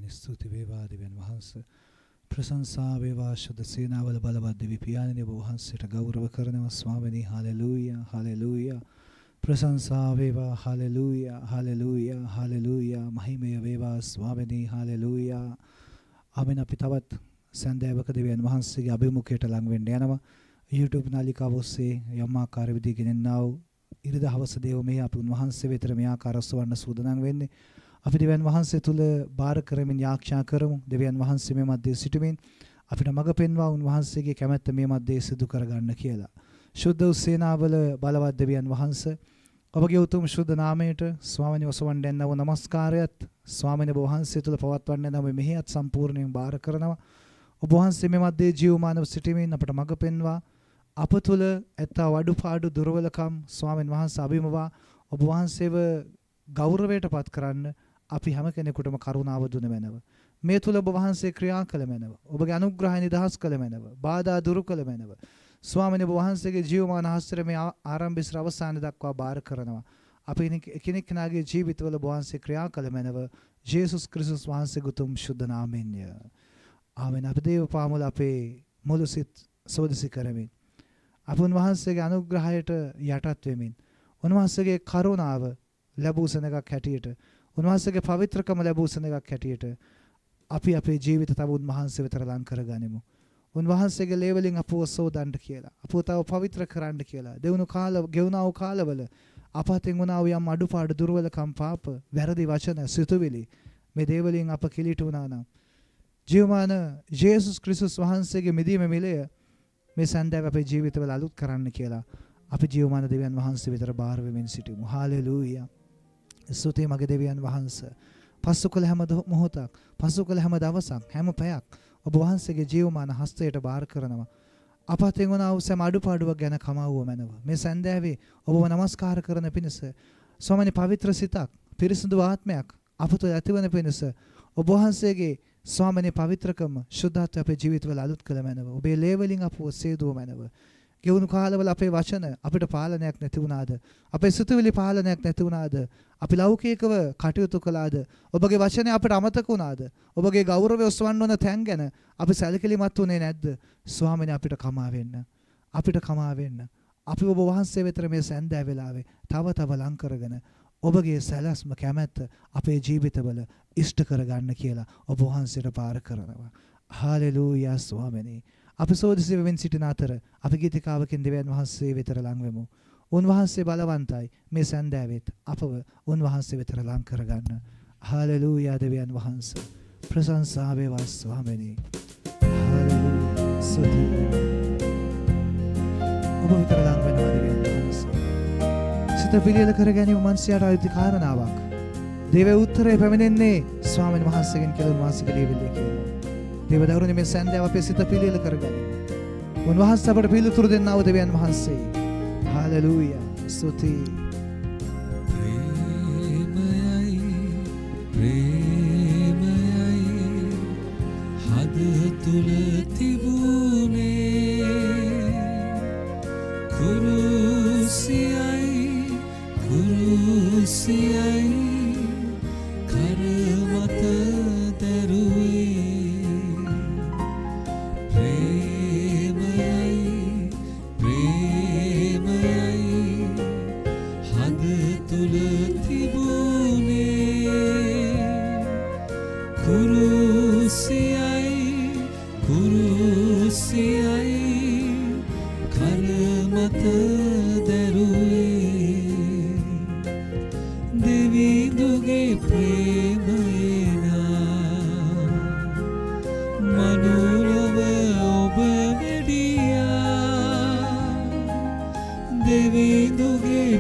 ස්වාමිනේ ස්තුති වේවා දෙවියන් වහන්සේ. ප්‍රශංසා වේවා ශුද්ධ සේනාවල බලවත් දෙවි පියාණනි ඔබ වහන්සේට ගෞරව කරනවා ස්වාමිනේ. Hallelujah hallelujah. ප්‍රශංසා වේවා හලෙලූයා හලෙලූයා හලෙලූයා. මහිමය වේවා ස්වාමිනේ. හලෙලූයා. ආමෙන්. අපි තවත් සන්දේවක දෙවියන් වහන්සේගේ අභිමුඛයට ලං වෙන්න යනවා. YouTube නාලිකාව ඔස්සේ යම් ආකාර විදිහකින් එන්නා වූ ඉරිදා හවස දේව මේ අපි උන්වහන්සේ වෙතට මේ ආකාර ඔසවන්න සූදානම් වෙන්නේ. අපි දෙවියන් වහන්සේ තුල බාර කරමින් යාක්ෂා කරමු. දෙවියන් වහන්සේ මේ මැදේ සිටමින් අපිට මඟ පෙන්වා උන්වහන්සේගේ කැමැත්ත මේ මැදේ සිදු කරගන්න කියලා. ශුද්ධ සේනාවල බලවත් දෙවියන් වහන්සේ ඔබගේ උතුම් ශුද්ධ නාමයට ස්වාමීන් වහන්සේ වන්දනව නමස්කාරයත් ස්වාමීන් වහන්සේ තුල පවත්වන්න නම් මෙහියත් සම්පූර්ණයෙන් බාර කරනවා. ඔබ වහන්සේ මේ මැදේ ජීවමානව සිටමින් අපට මඟ පෙන්වා අප තුළ ඇත්තා වඩුපාඩු දුර්වලකම් ස්වාමීන් වහන්සේ අභිමවා ඔබ වහන්සේව ගෞරවයට පත් කරන්න අපි හැම කෙනෙකුටම කරුණාව දුන මැනව. මේ තුළ ඔබ වහන්සේ ක්‍රියා කළ මැනව. ඔබගේ අනුග්‍රහය නිදහස් කළ මැනව. බාධා දුරු කළ මැනව. ස්වාමීන් වහන්සේගේ ජීවමාන හස්තර මේ ආරම්භ සිට අවසාන දක්වා බාර කරනවා. අපි එකිනෙක කෙනාගේ ජීවිතවල ඔබ වහන්සේ ක්‍රියා කළ මැනව. ජේසුස් ක්‍රිස්තුස් වහන්සේගේ උතුම් ශුද්ධ නාමයෙන්ය. ආමෙන්. අපි දේව පාමුල අපේ මුළු සිත් සෝදිසි කරමින් අප උන්වහන්සේගේ අනුග්‍රහයට යටත් වෙමින් උන්වහන්සේගේ කරුණාව ලැබූ සෙනඟක් හැටියට උන්වහන්සේගේ පවිත්‍රකම ලැබූ සෙනඟක් හැටියට අපි අපේ ජීවිත තව උන්වහන්සේ වෙතට ලං කරගනිමු. උන්වහන්සේගේ ලේවලින් අපව සෝදන්න කියලා. අපව තව පවිත්‍ර කරන්න කියලා. දෙවුණු ගෙවුණා වූ කාලවල අපතෙන් වුණා වූ යම් අඩුපාඩු දුර්වලකම් පාප වැරදි වචන සිතුවිලි මේ දේවලින් අප කිලිට වුණා නම් ජීවමාන ජේසුස් ක්‍රිස්තුස් වහන්සේගේ මිදීමේ මිලය මේ සන්දාව අපේ ජීවිතවල අලුත් කරන්න කියලා අපි ජීවමාන දෙවියන් වහන්සේ විතර බාර වෙමින් සිටිමු. හාලෙලූයා. ස්තුතියි මගේ දෙවියන් වහන්සේ. පසු කළ හැම මොහොතක්, පසු කළ හැම දවසක්, හැම පැයක් ඔබ වහන්සේගේ ජීවමාන හස්තයට බාර කරනවා. අපතෙන් වුණා වූ සෑම අඩුපාඩුවක් ගැන කමාවුව මැනව. මේ සන්දාවේ ඔබව නමස්කාර කරන පිණිස ස්වාමීනි පවිත්‍ර සිතක්, පිරිසිදු ආත්මයක් අප තුළ ඇතිවන පිණිස ඔබ වහන්සේගේ ස්වාමීනි පවිත්‍රකම ශුද්ධත්වය අපේ ජීවිතවල අලුත් කළ මැනව. ඔබේ ලේවලින් අපව සේදුව මැනව. ගෙවුණු කාලවල අපේ වචන අපිට පාලනයක් නැති වුණාද? අපේ සිතුවිලි පාලනයක් නැති වුණාද? අපි ලෞකිකව කටයුතු කළාද? ඔබගේ වචනේ අපිට අමතක වුණාද? ඔබගේ ගෞරවය ඔසවන්න ඕන තැන් ගැන අපි සැලකිලිමත් වුණේ නැද්ද? ස්වාමීනි අපිට කමා වෙන්න. අපිට කමා වෙන්න. අපි ඔබ වහන්සේ වෙතට මේ සැන්දෑ වෙලාවේ තව ලං කරගෙන ඔබගේ සැලැස්ම කැමැත්ත අපේ ජීවිතවල ඉෂ්ට කරගන්න කියලා ඔබ වහන්සේට පාර කරනවා. හාලෙලූයා ස්වාමීනි. අපි සෝදිසි වෙමින් සිටින අතර අපි ගීතිකාවකින් දෙවියන් වහන්සේ වෙතට ලං වෙමු. උන්වහන්සේ බලවන්තයි. මේ සන්දාවෙත් අපව උන්වහන්සේ වෙතට ලං කරගන්න. හාලෙලූයා දෙවියන් වහන්සේ. ප්‍රශංසා වේවා ස්වාමීනි. හාලෙලූයා. ස්තුති. ඔබ වෙතට ලං වෙනවා දෙවියන් වහන්සේ. සිත පිළියෙල කර ගැනීම මනසට අයිති කාරණාවක්. දේව උත්තරේ පැමිණෙන්නේ ස්වාමීන් වහන්සේගෙන් කියලා උන්වහන්සේගේ දේවල්ලේ කියනවා. දේව දරුවනේ මේ සන්දාව අපේ සිත පිළියෙල කරගනිමු. උන්වහන්සේ අපට පිළිතුරු දෙන්නා වූ දෙවියන් වහන්සේ. හාලෙලූයා. ස්තුති. ප්‍රේමයයි හද තුල තිබුනේ කුරුසියයි කරමත දරුවේ ප්‍රේමයයි හද තුල තිබුනේ කුරුසියයි කරමත දරුවේ දෙවිඳුගේ ප්‍රේමයනා මනුලොව ඔබ වැඩියා දෙවිඳුගේ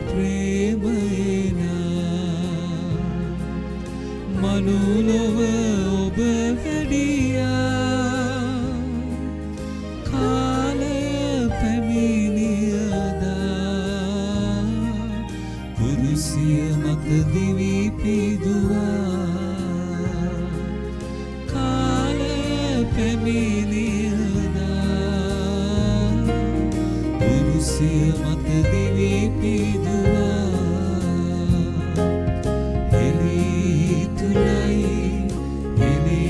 ප්‍රේමයනා මනුලොව ඔබ වැඩියා කාලය පැමිණියදා කුරුසිය මත දිවි පිදුවා කාලය පැමිණියදා කුරුසිය මත දිවි පිදුවා එලි තුලයි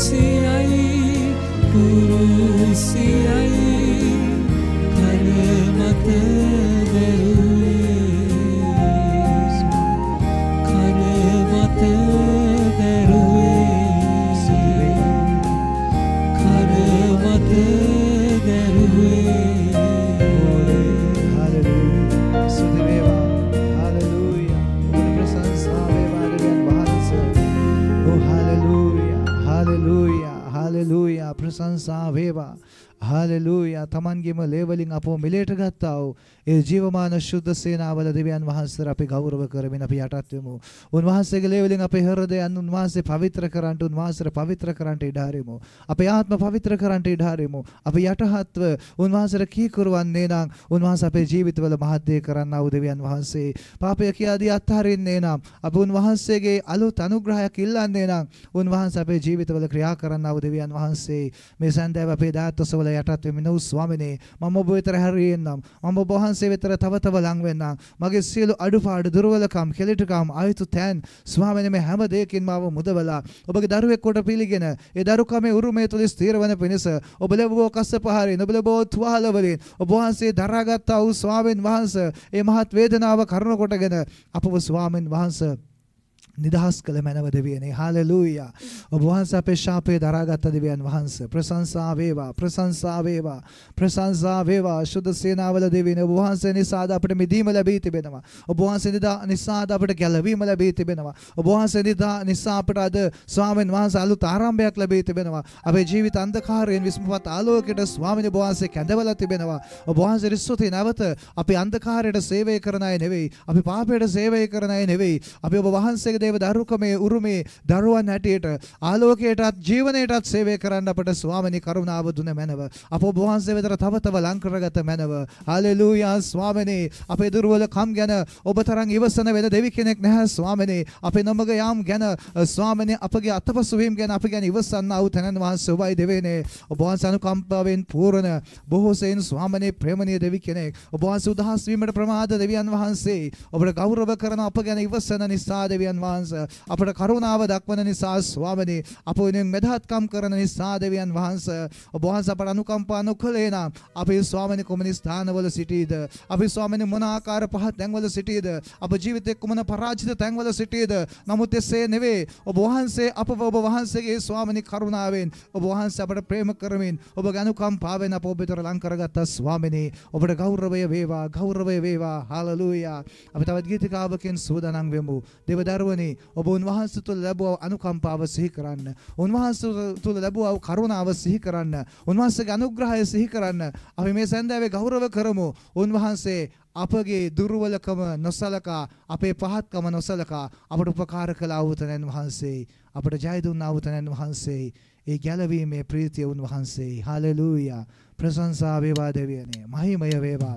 ප්‍රශංසා වේවා. හාලෙලූයා. තමන්ගේම ලේවලින් අපව මිලේට ගත්තා වූ ඒ ජීවමාන ශුද්ධ සේනාවල දෙවියන් වහන්සේ අපි ගෞරව කරමින් අපි යටත් වෙමු. උන්වහන්සේගේ ලේවලින් අපේ හෘදයන් උන්වහන්සේ පවිත්‍ර කරන්ට උන්වහන්සේට පවිත්‍ර කරන්ට ඉඩ හරිමු. අපේ ආත්ම පවිත්‍ර කරන්ට ඉඩ හරිමු. අපි යටහත්ව උන්වහන්සේට කීකරුවන්නේ නම් උන්වහන්සේ අපේ ජීවිතවල මහත් දේ කරන්නා වූ දෙවියන් වහන්සේ පාපය කියාදී අත්හරින්නේ නම් අප උන්වහන්සේගේ අලුත් අනුග්‍රහයක් ඉල්ලන්නේ නම් උන්වහන්සේ අපේ ජීවිතවල ක්‍රියා කරන්නා වූ දෙවියන් වහන්සේ මේ සඳහා අපේ දායත්වවල යටත් වෙමින් වූ ස්වාමිනේ මම ඔබ වෙතර හැරියෙන්නම් මම ඔබ වහන්සේ වෙතර තව තව ලං වෙන්නම් මගේ සියලු අඩුපාඩු දුර්වලකම් කෙලිටකම් ආයුතු තැන් ස්වාමිනේ මේ හැම දෙයකින්ම මාව මුදවලා ඔබගේ දරුවෙක් කොට පිළිගෙන ඒ දරුකමේ උරුමය තුල ස්ථිර වන පිණිස ඔබ ලැබුවෝ කස්සපහරින් ඔබ ලැබුවෝ තුවාල වලින් ඔබ වහන්සේ දරාගත්තා වූ ස්වාමීන් වහන්සේ ඒ මහත් වේදනාව කරුණ කොටගෙන අපව ස්වාමීන් වහන්සේ නිදහස් කළ මැනව දෙවියනේ. හාලෙලූයා. ඔබ වහන්සේ අපේ ශාපේ දරාගත් දෙවියන් වහන්සේ ප්‍රශංසා වේවා. ප්‍රශංසා වේවා. ප්‍රශංසා වේවා. ශුද්ධ සේනාවල දෙවියනේ ඔබ වහන්සේ නිසා අපට මිදීම ලැබී තිබෙනවා. ඔබ වහන්සේ නිසා අපට ගැලවීම ලැබී තිබෙනවා. ඔබ වහන්සේ නිසා අපට අද ස්වාමීන් වහන්සේ අලුත් ආරම්භයක් ලැබී තිබෙනවා. අපේ ජීවිත අන්ධකාරයෙන් විස්මපත් ආලෝකයට ස්වාමීන් වහන්සේ කැඳවලා තිබෙනවා. ඔබ වහන්සේ රිස්සුතේ නැවත අපි අන්ධකාරයට සේවය කරන අය නෙවෙයි. අපි පාපයට සේවය කරන අය නෙවෙයි. අපි ඔබ වහන්සේගේ දේව දරුකමේ උරුමේ දරුවන් හැටියට ආලෝකයටත් ජීවනයටත් සේවය කරන්න අපට ස්වාමිනී කරුණාව දුන මැනව අප ඔබ වහන්සේ වෙතට තව තව ලං කරගත මැනව. හාලෙලූයා. ස්වාමිනී අපේ දුර්වලකම් ගැන ඔබ තරම් ඉවසන වෙන දෙවි කෙනෙක් නැහැ ස්වාමිනී. අපේ නමග යාම් ගැන ස්වාමිනී අපගේ අතපසු වීම ගැන අපි ගැන ඉවසන්නා වූ තනන් වහන්සේ ඔබයි දෙවියනේ. ඔබ වහන්සේ අනුකම්පාවෙන් පූර්ණ බොහෝ සෙයින් ස්වාමිනී ප්‍රේමණීය දෙවි කෙනෙක්. ඔබ වහන්සේ උදහස් වීමට ප්‍රමාද දෙවියන් වහන්සේ ඔබට ගෞරව කරන අප ගැන ඉවසන නිසා දෙවියන් වහන්සේ අපට කරුණාව දක්වන නිසා ස්වාමිනී අප වෙනුවෙන් මෙදහත්කම් කරන නිසා දෙවියන් වහන්සේ ඔබ වහන්සේ අපට අනුකම්පා නොකළේ නම් අපි ස්වාමිනී කොමන ස්ථානවල සිටීද අපි ස්වාමිනී මොන ආකාර පහත් තැන්වල සිටීද අප ජීවිතේ කොමන පරාජිත තැන්වල සිටීද. නමුත් එසේ නෙවේ ඔබ වහන්සේ අපව ඔබ වහන්සේගේ ස්වාමිනී කරුණාවෙන් ඔබ වහන්සේ අපට ප්‍රේම කරමින් ඔබගේ අනුකම්පාවෙන් අප ඔබ වෙතට ලං කරගත්ත ස්වාමිනී ඔබට ගෞරවය වේවා. ගෞරවය වේවා. හාලෙලූයා. අපි තවත් ගීතිකාවකින් සූදානම් වෙමු. දේවදරුවනි ඔබ උන්වහන්සේ තුළ ලැබුව අනුකම්පාව සිහි කරන්න. උන්වහන්සේ තුළ ලැබුව කරුණාව සිහි කරන්න. උන්වහන්සේගේ අනුග්‍රහය සිහි කරන්න. අපි මේ සඳහාවේ ගෞරව කරමු. උන්වහන්සේ අපගේ දුර්වලකම නොසලකා අපේ පහත්කම නොසලකා අපට උපකාර කළ ආවුතනන් වහන්සේ අපට ජය දුන්නා ආවුතනන් වහන්සේ ඒ ගැලවීමේ ප්‍රීතිය උන්වහන්සේ. හාලෙලූයා. ප්‍රශංසා වේවා දෙවියනේ. මහිමය වේවා.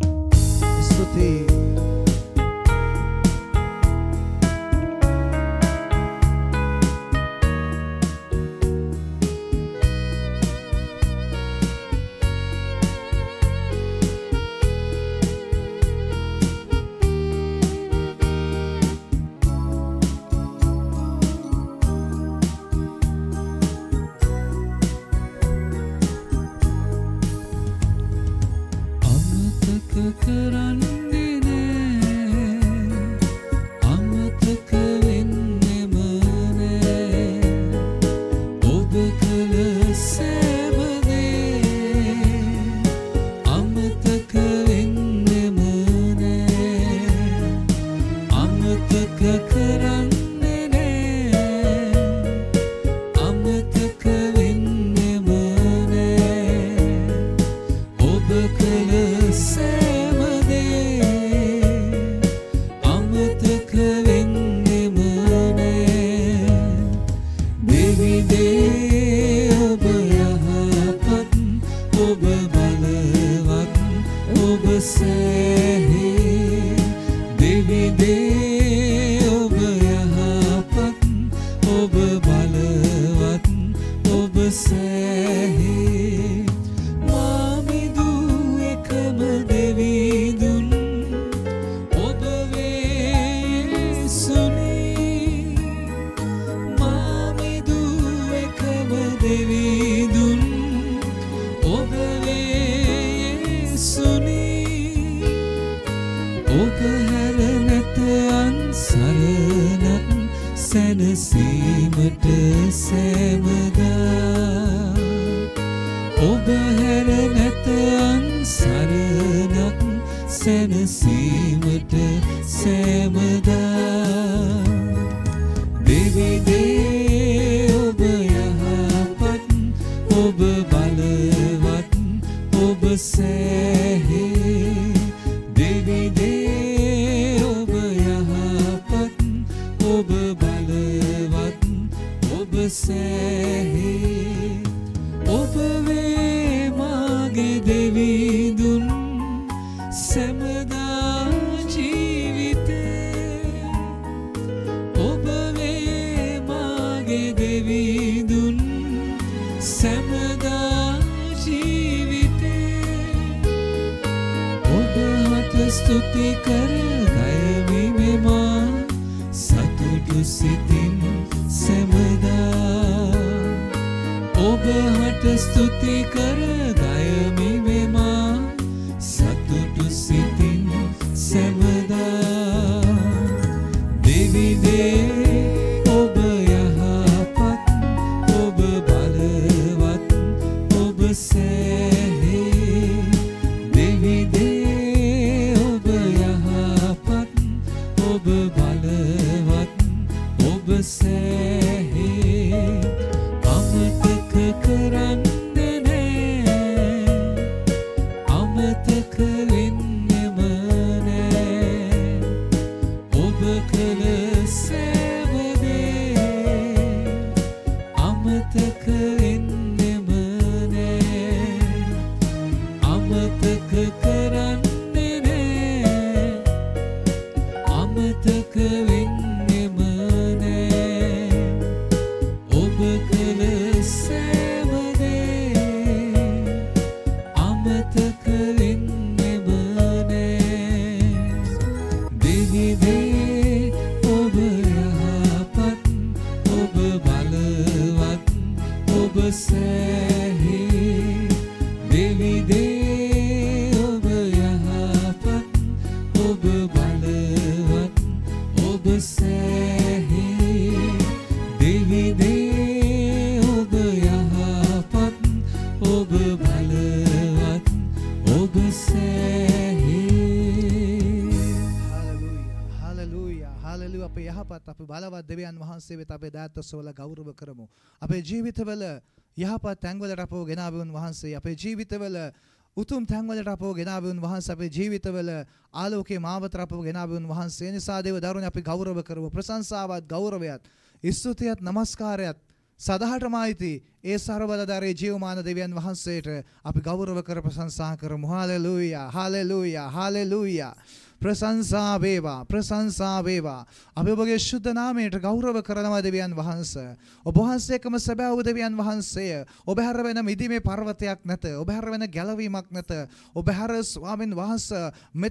ස්තුතියි. සෑමදා ඔබ හැර නැත අන්සරණක් සැනසීමට සෑමදා දෙවි දේ ඔබ යහපත් ඔබ බලවත් ඔබ සෑහේ දෙවි දේ ඔබ යහපත් ඔබ බලවත් ඔබ සෑහේ ඔබ වේ මාගේ දෙවිඳුන් සැමදා ජීවිතේ ඔබ වේ මාගේ දෙවිඳුන් සැමදා ජීවිතේ ඔබ හට ස්තුති කර ගයමි මෙමා සතුටු සිතින් සැමදා ඔබ හට ස්තුති කර ගයමි මෙමා සතුටු සිතින් සැමදා දෙවි දේ ඔබ යහපත් ඔබ බලවත් ඔබ සෑහේ දෙවි දේ ඔබ යහපත් ඔබ බලවත් ඔබ සෑහේ අමතක කරන්නේ නෑ අමතක වෙන්නෙම නෑ ඔබ කළ සෑම දේ අමතක වෙන්නෙම නෑ අමතක කරන්නේ නෑ අමතක වෙන්නෙම නෑ ඔබ කළ සෑම දේ අමතක වෙන්නෙම නෑ දෙවි දේ ඔබ යහපත් ඔබ බලවත් ඔබ සෑහේ දෙවි දේ ඔබ යහපත් ඔබ බලවත් ඔබ සෑහේ දෙවි දේ ඔබ යහපත් ඔබ බලවත් ඔබ සෑහේ හාලෙලූයා හාලෙලූයා අපේ යහපත් අපේ බලවත් දෙවියන් වහන්සේ වෙත අපේ දායත්වසවල ගෞරව කරමු. අපේ ජීවිතවල යහපත් තැන්වලට අපව ගෙනාවුන් වහන්සේ අපේ ජීවිතවල උතුම් තැන්වලට අපව ගෙනාවුන් වහන්සේ අපේ ජීවිතවල ආලෝකයේ මාවතට අපව ගෙනාවුන් වහන්සේ නිසා දේව දරුවනේ අපි ගෞරව කරමු. ප්‍රශංසාවත් ගෞරවයත් ස්තුතියත් නමස්කාරයත් සදහටමයිති ඒ ਸਰබලධාරී ජීවමාන දෙවියන් වහන්සේට අපි ගෞරව කර ප්‍රශංසා කරමු. හාලෙලූයා හාලෙලූයා හාලෙලූයා ප්‍රශංසා වේවා ප්‍රශංසා වේවා. අපි ඔබගේ ශුද්ධ නාමයට ගෞරව කරනවා දෙවියන් වහන්සේ. ඔබ වහන්සේකම සැබෑ වූ දෙවියන් වහන්සේ. ඔබ හැර වෙන මිදීමේ පර්වතයක් නැත. ඔබ හැර වෙන ගැලවීමක් නැත. ඔබ හැර ස්වාමින් වහන්සේ මෙත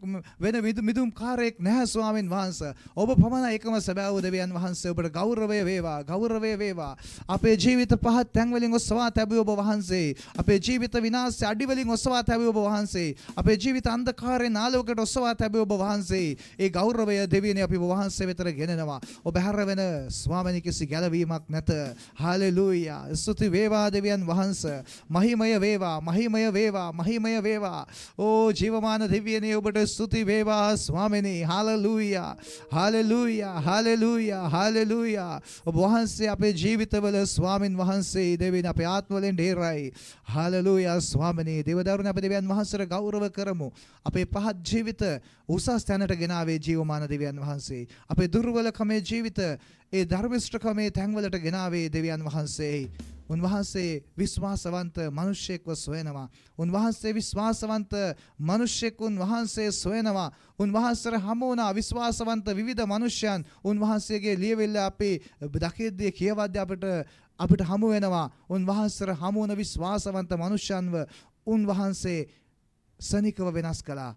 මිදුම් කාර්යයක් නැහැ ස්වාමින් වහන්සේ. ඔබ පමණයි එකම සැබෑ වූ දෙවියන් වහන්සේ. ඔබට ගෞරවය වේවා ගෞරවය වේවා. අපේ ජීවිත පහත් තැන් වලින් ඔසවා තැබුවේ ඔබ වහන්සේ. අපේ ජීවිත විනාශය අඩි වලින් ඔසවා තැබුවේ ඔබ වහන්සේ. අපේ ජීවිත අන්ධකාරයෙන් ආලෝකයට ඔසවා තැබුවේ ඔබ වහන්සේ. ඒ ගෞරවය දෙවියනේ අපි ඔබ වහන්සේ වෙතට ගෙනෙනවා. ඔබ හැර වෙන ස්වාමීනි කිසි ගැලවීමක් නැත. හාලෙලූයා. ස්තුති වේවා දෙවියන් වහන්සේ. මහිමය වේවා මහිමය වේවා මහිමය වේවා. ඕ ජීවමාන දෙවියනේ ඔබට ස්තුති වේවා ස්වාමීනි. හාලෙලූයා හාලෙලූයා හාලෙලූයා හාලෙලූයා. ඔබ වහන්සේ අපේ ජීවිතවල ස්වාමින් වහන්සේ දෙවියනේ අපේ ආත්මවලින් ඩේරයි. හාලෙලූයා ස්වාමීනි. දේවදරුනේ අපි දෙවියන් වහන්සේට ගෞරව කරමු. අපේ පහත් ජීවිත උසස් තැනට ගෙනාවේ ජීවමාන දෙවියන් වහන්සේ. අපේ දුර්වලකමේ ජීවිත ඒ ධර්මිෂ්ඨකමේ තැන්වලට ගෙනාවේ දෙවියන් වහන්සේ. උන්වහන්සේ විශ්වාසවන්ත මිනිසෙක්ව සොයනවා. උන්වහන්සේ විශ්වාසවන්ත මිනිසෙක් උන්වහන්සේ සොයනවා. උන්වහන්සේට හමු වුණා විශ්වාසවන්ත විවිධ මිනිසයන්. උන්වහන්සේගේ ලියවිල්ල අපි දකිද්දී කියවද්දී අපිට හමු වෙනවා. උන්වහන්සේට හමු වුණ විශ්වාසවන්ත මිනිසයන්ව උන්වහන්සේ සනිකව වෙනස් කළා.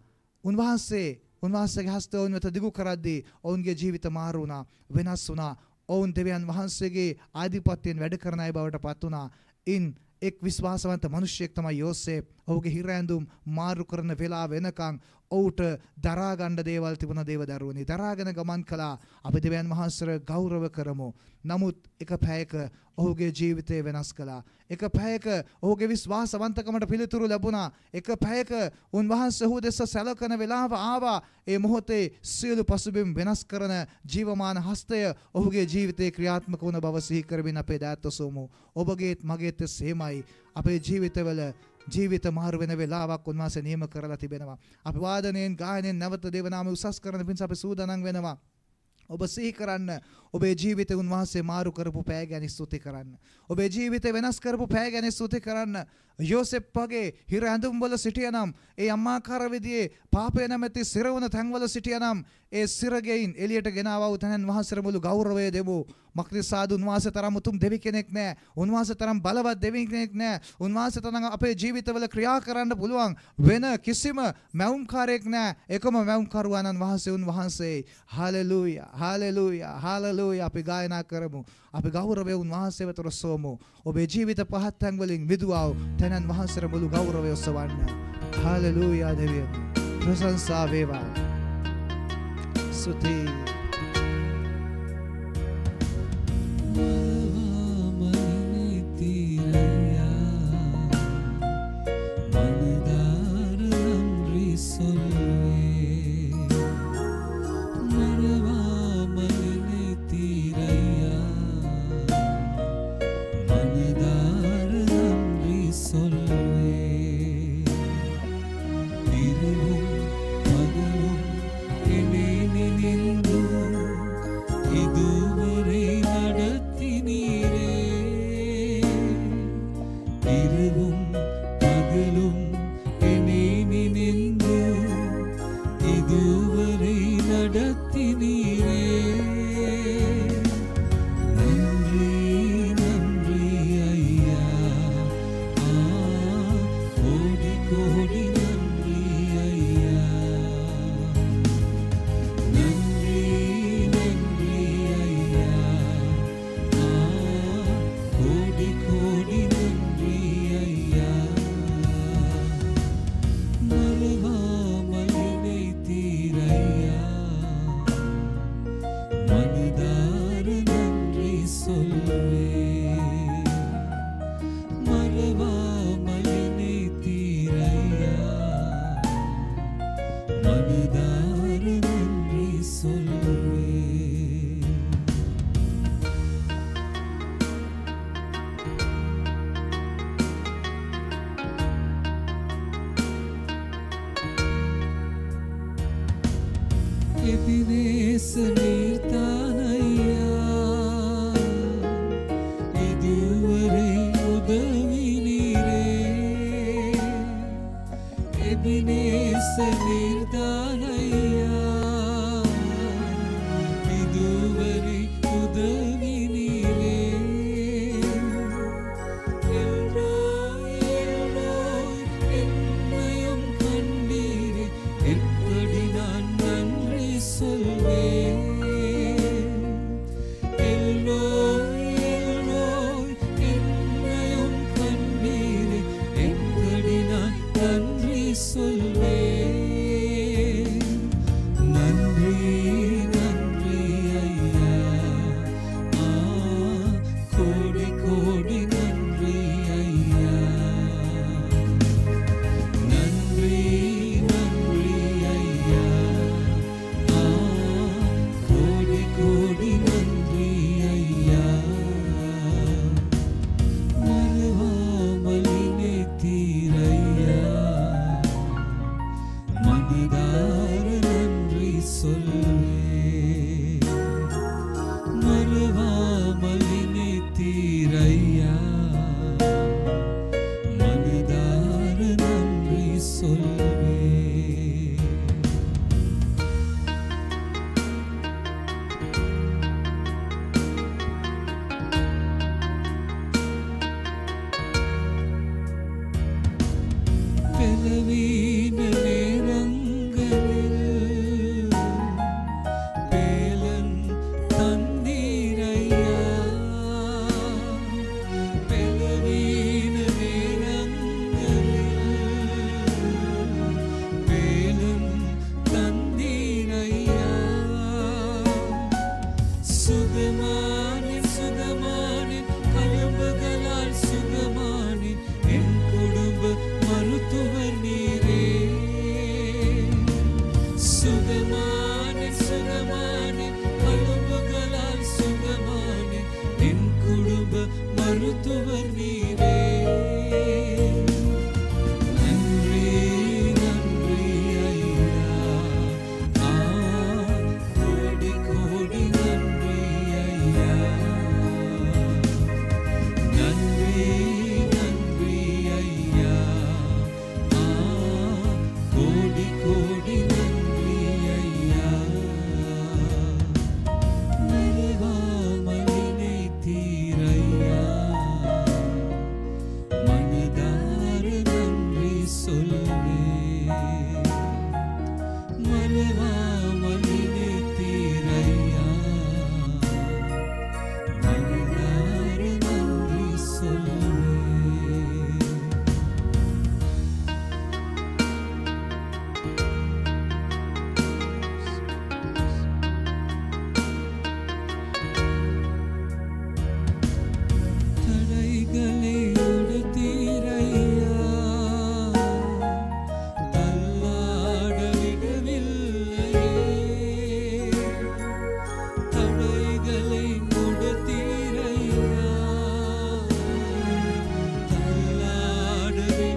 උන්වහන්සේගේ හස්තය ඔවුන් වෙත දිගු කරද්දී ඔවුන්ගේ ජීවිත මාරු වුණා වෙනස් වුණා. ඔවුන් දෙවියන් වහන්සේගේ ආධිපත්‍යයෙන් වැඩ කරන අය බවට පත් වුණා. ඉන් එක් විශ්වාසවන්ත මිනිසෙක් තමයි යෝසේප්. ඔහුගේ හිර ඇඳුම් මාරු කරන වෙලාව වෙනකන් ඔහුට දරා ගන්න දේවල් තිබුණ දේව දරුවනි දරාගෙන ගමන් කළා. අපි දෙවියන් වහන්සේට ගෞරව කරමු. නමුත් එක පැයක ඔහුගේ ජීවිතය වෙනස් කළා. එක පැයක ඔහුගේ විශ්වාසවන්තකමට පිළිතුරු ලැබුණා. එක පැයක උන්වහන්සේ ඔහු දෙස සැලකන වෙලාව ආවා. ඒ මොහොතේ සියලු පසුබිම් වෙනස් කරන ජීවමාන හස්තය ඔහුගේ ජීවිතේ ක්‍රියාත්මක වුණ බව සිහි කරමින් අපේ දෑත් ඔසවමු. ඔබගේත් මගේත් සේමයි. අපේ ජීවිතවල ජීවිත මාරු වෙන වෙලාවක් උන්වහන්සේ නියම කරලා තිබෙනවා. අපි වාදනයෙන් ගායනයෙන් නැවත දේව නාමය උසස් කරන පිණිස අපි සූදානම් වෙනවා. ඔබ සිහි කරන්න ඔබේ ජීවිතේ උන්වහන්සේ මාරු කරපු පෑ ගැන ස්තුති කරන්න. ඔබේ ජීවිතේ වෙනස් කරපු පෑ ගැන ස්තුති කරන්න. යෝසෙප් වගේ හිර ඇඳුම් වල සිටියනම් ඒ අම්මාකාර විදියේ පාපය නැමැති සිරවන තැන්වල සිටියනම් ඒ සිරගෙයින් එළියට ගෙනාවා වූ තැනන් වහන්සේට මුළු ගෞරවය දෙමු. මක්නිසාද උන්වහන්සේ තරම් උතුම් දෙවි කෙනෙක් නෑ. උන්වහන්සේ තරම් බලවත් දෙවි කෙනෙක් නෑ. උන්වහන්සේ තරම් අපේ ජීවිතවල ක්‍රියා කරන්න පුළුවන් වෙන කිසිම මැවුම්කාරයෙක් නෑ. එකම මැවුම්කරුවාණන් වහන්සේ උන්වහන්සේ. හාලෙලූයා හාලෙලූයා හාලෙලූයා. අපි ගායනා කරමු. අපි ගෞරවය උන්වහන්සේ වෙත රොස්සවමු. ඔබේ ජීවිත පහත් තැන් වලින් විදුවා තැනන් වහන්සේට මුළු ගෞරවය ඔසවන්න. හාලෙලූයා දෙවියන්. ප්‍රශංසා වේවා. ස්තුති. மருத்துவர் நீரே. நன்றி நன்றி ஐயா. கோடி கோடி நன்றி ஐயா. நன்றி நன்றி ஐயா. கோடி கோடி நன்றி ஐயா. மறவாமலினை தீரையா. மனதார நன்றி சொல்வேன். மறவாமலினை தீரையா. மனதார நன்றி சொல்வேன். தடைகளை உடைத்தீரையா. தள்ளாட விடவில்லையே. தடைகளை உடைத்தீரையா. தள்ளாட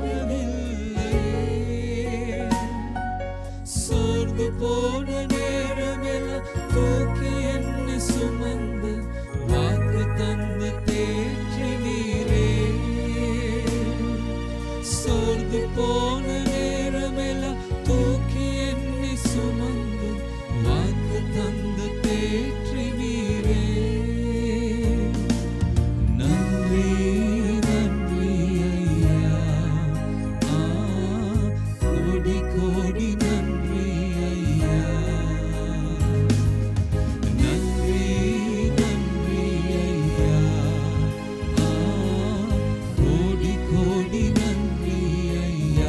விடவில்லையே. சோர்ந்து போன நேரமெல்லாம் தூக்கி என்னை சுமந்து வாக்கு தந்து தேற்றி நீரே. சோர்ந்து போன நேரமெல்லாம் தூக்கி என்னை சுமந்து வாக்கு தந்து தேற்றி நீரே. நன்றி நன்றி ஐயா. கோடி கோடி நன்றி ஐயா. நன்றி நன்றி ஐயா. கோடி கோடி நன்றி ஐயா.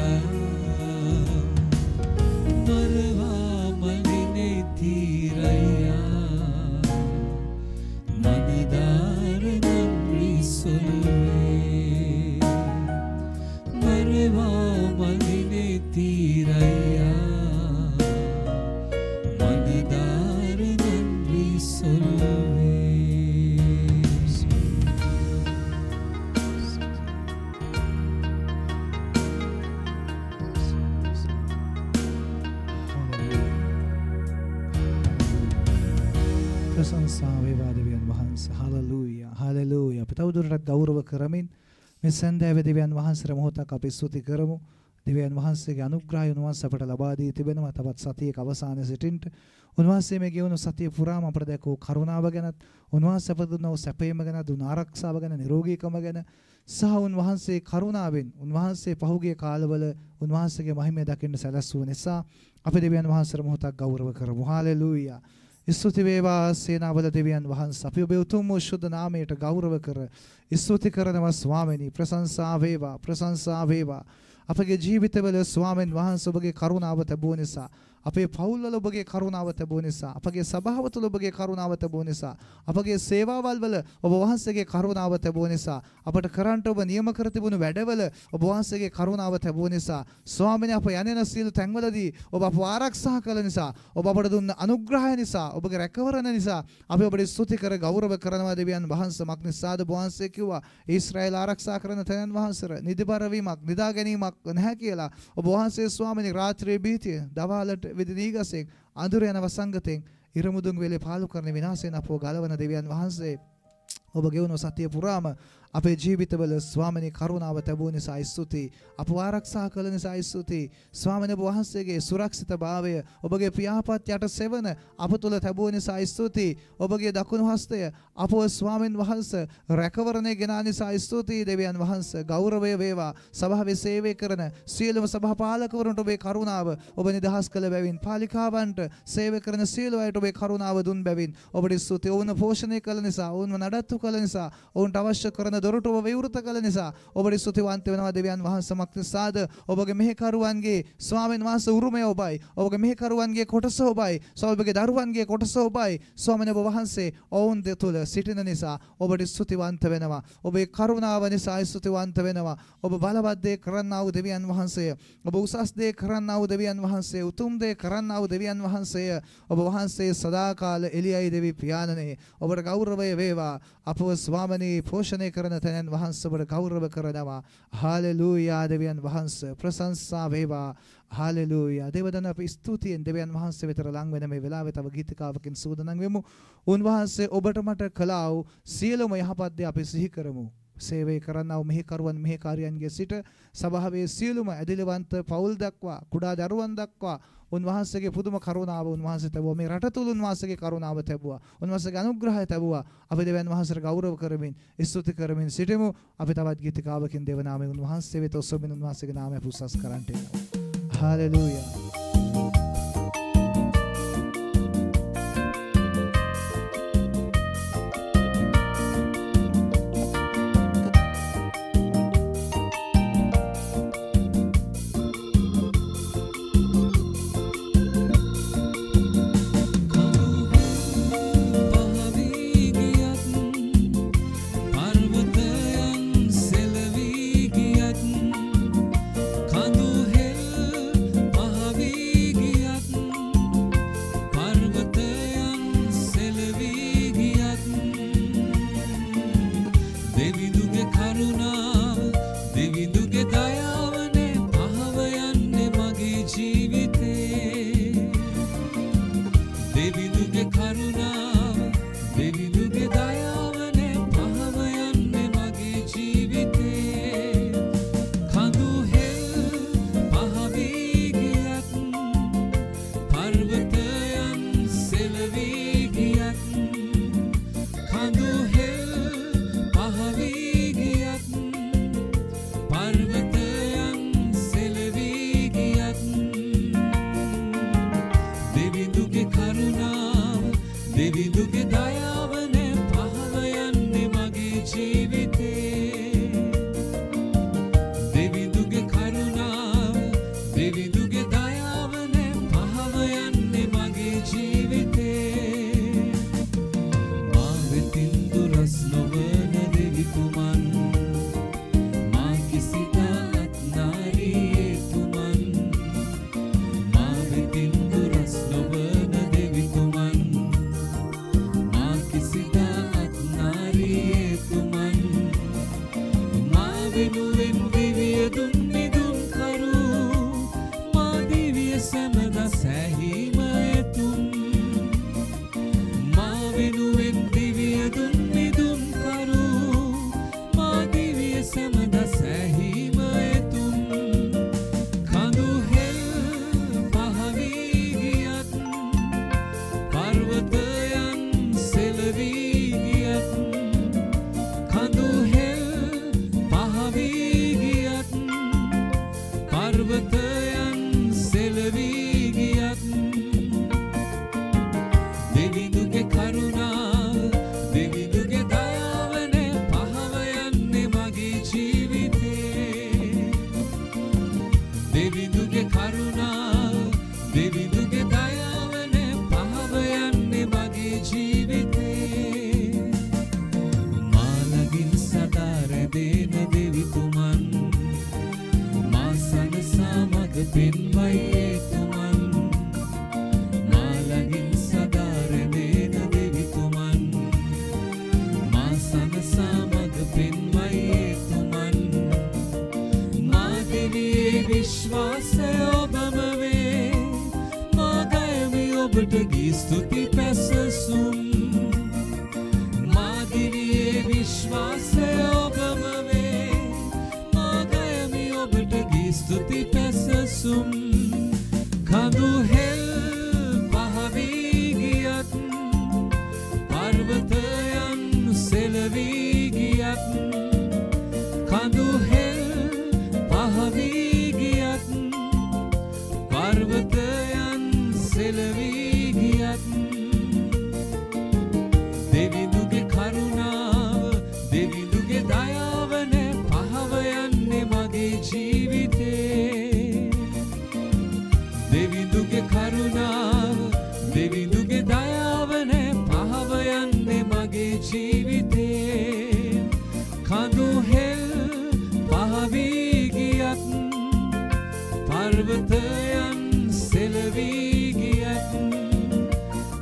மறவாமல் நினைத்தீரையா. மனதார நன்றி சொல்வேன். மறவாமல் நினைத்தீரையா. மனதார நன்றி சொல்வேன். ප්‍රශංසා වේවා දෙවියන් වහන්සේ. හලෙලූයා හලෙලූයා. අපි තවදුරටත් ගෞරව කරමින් මේ සන්දෑවේ දෙවියන් වහන්සේට මොහොතක් අපි ස්තුති කරමු. දෙවියන් වහන්සේගේ අනුග්‍රහය උන්වහන්සේ අපට ලබා දී තිබෙනවා. තවත් සතියක අවසානයේ සිටින්න උන්වහන්සේ මේ ගෙවුණු සතිය පුරාම අපට දැකූ කරුණාව ගැනත් උන්වහන්සේ අපට දුන්නු සැපයීම ගැන, දුන් ආරක්ෂාව ගැන, නිරෝගීකම ගැන සහ උන්වහන්සේ කරුණාවෙන් උන්වහන්සේ පහුගිය කාලවල උන්වහන්සේගේ මහිමය දකින්න සැලැස්සුව නිසා අපි දෙවියන් වහන්සේට මොහොතක් ගෞරව කරමු. හලෙලූයා. ස්තුති වේවා සේනාවල දෙවියන් වහන්සේ. අපි ඔබේ උතුම් වූ ශුද්ධ නාමයට ගෞරව කර ස්තුති කරනවා ස්වාමීනි. ප්‍රශංසා වේවා ප්‍රශංසා වේවා. අපගේ ජීවිතවල ස්වාමීන් වහන්සේ ඔබගේ කරුණාව ලැබුව නිසා, අපේ පවුල්වල ඔබගේ කරුණාව ලැබුව නිසා, අපගේ සභාව තුළ ඔබගේ කරුණාව ලැබුව නිසා, අපගේ සේවාවල් වල ඔබ වහන්සේගේ කරුණාව ලැබුව නිසා, අපට කරන්ට ඔබ නියම කර තිබුණු වැඩවල ඔබ වහන්සේගේ කරුණාව ලැබුව නිසා, ස්වාමීනි අප යන්නේ සියලු තැන්වලදී ඔබ අපව ආරක්ෂා කළ නිසා, ඔබ අපට දුන්න අනුග්‍රහය නිසා, ඔබගේ රැකවරණ නිසා අපි ඔබට ස්තුති කර ගෞරව කරනවා දෙවියන් වහන්සේ. මක් නිසාද ඔබ වහන්සේ කිව්වා ඊශ්‍රායල් ආරක්ෂා කරන තැනන් වහන්සේ නිදිබර වීමක්, නිදා ගැනීමක් නැහැ කියලා. ඔබ වහන්සේ ස්වාමීනි රාත්‍රියේ බීතිය, දවල්ට විදිනීගසෙන්, අඳුර යන වසංගතෙන්, ඉරමුදුන් වෙලේ පාලු කරන විනාශයෙන් අපව ගලවන දෙවියන් වහන්සේ ඔබ ගෙවුණු සතිය පුරාම අපේ ජීවිතවල ස්වාමීනි කරුණාව ලැබුව නිසා ස්තුතියි. අපව ආරක්ෂා කළ නිසා ස්තුතියි. ස්වාමීනි ඔබ වහන්සේගේ සුරක්ෂිතභාවය, ඔබගේ පියාපත් යට සෙවන අප තුළ ලැබුව නිසා ස්තුතියි. ඔබගේ දකුණු හස්තය අපව ස්වාමීන් වහන්සේ රැකවරණය ගෙනා නිසා ස්තුතියි දෙවියන් වහන්සේ. ගෞරවය වේවා සභාවේ සේවය කරන සියලුම සභාපාලකවරුන්ට ඔබේ කරුණාව ඔබ නිදහස් කළ බැවින්, පාලිකාවන්ට සේවය කරන සියලු අයට ඔබේ කරුණාව දුන් බැවින් ඔබට ස්තුතියි. ඔවුන් පෝෂණය කළ නිසා, ඔවුන්ව නඩත්තු කළ නිසා, ඔවුන්ට අවශ්‍ය කරන දොරටු ඔබ විවෘත කළ නිසා ඔබට ස්තුතිවන්ත වෙනවා දෙවියන් වහන්සේ. මක්නිසාද ඔබගේ මෙහෙකරුවන්ගේ ස්වාමීන් වහන්සේ උරුමය ඔබයි, ඔබගේ මෙහෙකරුවන්ගේ කොටස ඔබයි, ඔබගේ දරුවන්ගේ කොටස ඔබයි. ස්වාමීන් වහන්සේ ඔවුන් දෙතුල සිටින නිසා ඔබට ස්තුතිවන්ත වෙනවා. ඔබේ කරුණාව නිසා ස්තුතිවන්ත වෙනවා. ඔබ බලවත් දේ කරන්නා වූ දෙවියන් වහන්සේ, ඔබ උසස් දේ කරන්නා වූ දෙවියන් වහන්සේ, උතුම් දේ කරන්නා වූ දෙවියන් වහන්සේ, ඔබ වහන්සේ සදාකාල එළියයි දෙවි පියාණනේ. ඔබට ගෞරවය වේවා. අපව ස්වාමීනි පෝෂණය කරන තැනන් වහන්සේ ඔබට ගෞරව කරනවා. හාලෙලූයා දෙවියන් වහන්සේ ප්‍රශංසා වේවා. හාලෙලූයා දේවදන අපි ස්තුතියෙන් දෙවියන් වහන්සේ වෙතට ලං වෙන මේ වෙලාවේ තව ගීතිකාවකින් සූදානම් වෙමු. උන්වහන්සේ ඔබට මට කළා වූ සියලුම යහපත් දේ අපි සිහි කරමු. සේවය කරන්නා වූ මෙහෙකරුවන් මෙහෙකාරියන්ගේ සිට සභාවේ සියලුම ඇදිලිවන්ත පවුල් දක්වා කුඩා දරුවන් දක්වා උන්වහන්සේගේ පුදුම කරුණාව උන්වහන්සේ තබුවා. මේ රට තුල උන්වහන්සේගේ කරුණාව තබුවා. උන්වහන්සේගේ අනුග්‍රහය තබුවා. අපි දෙවියන් වහන්සේට ගෞරව කරමින් ස්තුති කරමින් සිටිමු. අපි තවත් ගීතිකාවකින් දේව නාමයෙන් උන්වහන්සේ වෙත ඔසවමින් උන්වහන්සේගේ නාමය පුස්සස් කරන්ට එනවා. හාලෙලූයා.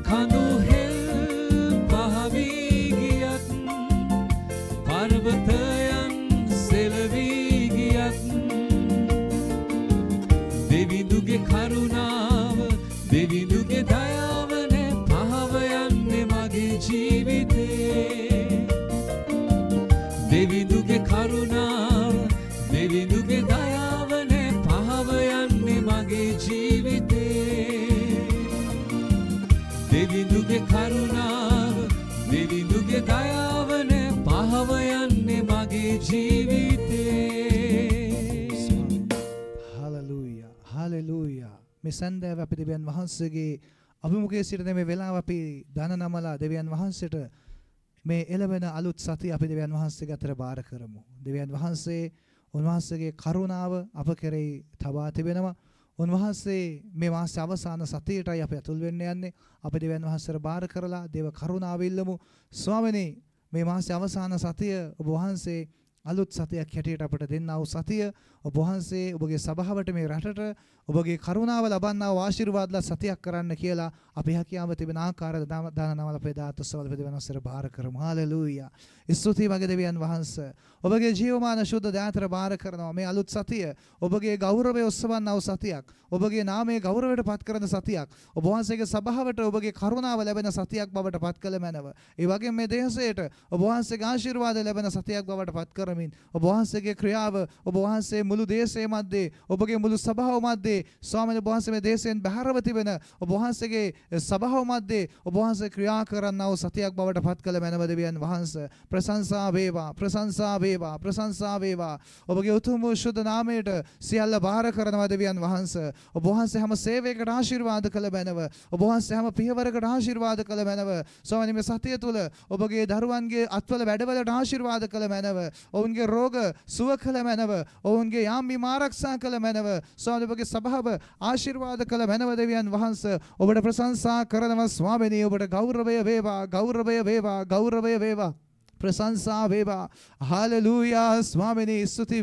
පර්වතයන් දෙවිඳුගේ කරුණාව දෙවිඳුගේ දයාවනේ පහව යන්නේ මගේ ජීවිතේ දෙවිඳුගේ කරුණාව දෙවිඳුගේ දයාවනේ පහව යන්නේ මගේ ජීවිතේ හලෙලූයා හලෙලූයා මේ සන්දෑව අපි දෙවියන් වහන්සේගේ අභිමුඛයේ සිටින මේ වෙලාව අපි දන නමලා දෙවියන් වහන්සේට මේ එළවෙන අලුත් සතිය අපි දෙවියන් වහන්සේගේ අතර බාර කරමු. දෙවියන් වහන්සේ උන්වහන්සේගේ කරුණාව අප කෙරෙහි තබා තිබෙනවා. උන්වහන්සේ මේ මාසයේ අවසාන සතියේටයි අපි අතුල් වෙන්න යන්නේ. අපි දෙවියන් වහන්සේට බාර කරලා දේව කරුණාව ඉල්ලමු. ස්වාමිනේ මේ මාසයේ අවසාන සතිය ඔබ වහන්සේ අලුත් සතියක් හැටියට අපට දෙන්නා වූ සතිය ඔබ වහන්සේ ඔබගේ සභාවට මේ රටට ඔබගේ කරුණාව ලබන්නා වූ ආශිර්වාදලා සතියක් කරන්න කියලා අපි හැකියාව තිබෙන ආකාරයට දානවල පෙදාතස්සවල පෙදවනස්සර බාර කරමු. හලෙලූයා. ස්තුතියි මගේ දෙවියන් වහන්සේ. ඔබගේ ජීවමාන ශුද්ධ දයාතර බාර කරනවා. මේ අලුත් සතිය ඔබගේ ගෞරවය ඔස්සවන්නා වූ සතියක්. ඔබගේ නාමයේ ගෞරවයට පත් කරන සතියක්. ඔබ වහන්සේගේ සභාවට ඔබගේ කරුණාව ලැබෙන සතියක් බවට පත් කළ මැනව. ඒ වගේම මේ දේශයට ඔබ වහන්සේගේ ආශිර්වාද ලැබෙන සතියක් බවට පත් කරමින් ඔබ වහන්සේගේ ක්‍රියාව ඔබ වහන්සේ මුළු දේශයේ මැද්දේ ඔබගේ මුළු සභාව මැද්දේ ස්වාමීන් වහන්සේ මේ දේශයෙන් බැහැරව තිබෙන ඔබ වහන්සේගේ සභාව මැද්දේ ඔබ වහන්සේ ක්‍රියා කරන්නා වූ සතියක් බවට පත් කළ මැනව දෙවියන් වහන්සේ ප්‍රශංසා වේවා ප්‍රශංසා වේවා ප්‍රශංසා වේවා ඔබගේ උතුම් වූ ශුද්ධ නාමයට සියල්ල බාර කරනවා දෙවියන් වහන්සේ ඔබ වහන්සේ හැම සේවයකට ආශිර්වාද කළ මැනව ඔබ වහන්සේ හැම පියවරකට ආශිර්වාද කළ මැනව ස්වාමීන් මේ සතිය තුල ඔබගේ දරුවන්ගේ අත්වල වැඩවලට ආශිර්වාද කළ මැනව ඔවුන්ගේ රෝග සුව කළ මැනව ඔවුන්ගේ යාම් බිම් ආරක්ෂා කළ මැනව ස්වාමීන් ඔබගේ සභාව ආශිර්වාද කළ මැනව දෙවියන් වහන්සේ ඔබට ප්‍රශංසා කරනවා ස්වාමීනි ඔබට ගෞරවය වේවා ගෞරවය වේවා ගෞරවය වේවා ප්‍රශංසා වේවා හලෙලූයා ස්වාමීනි ස්තුති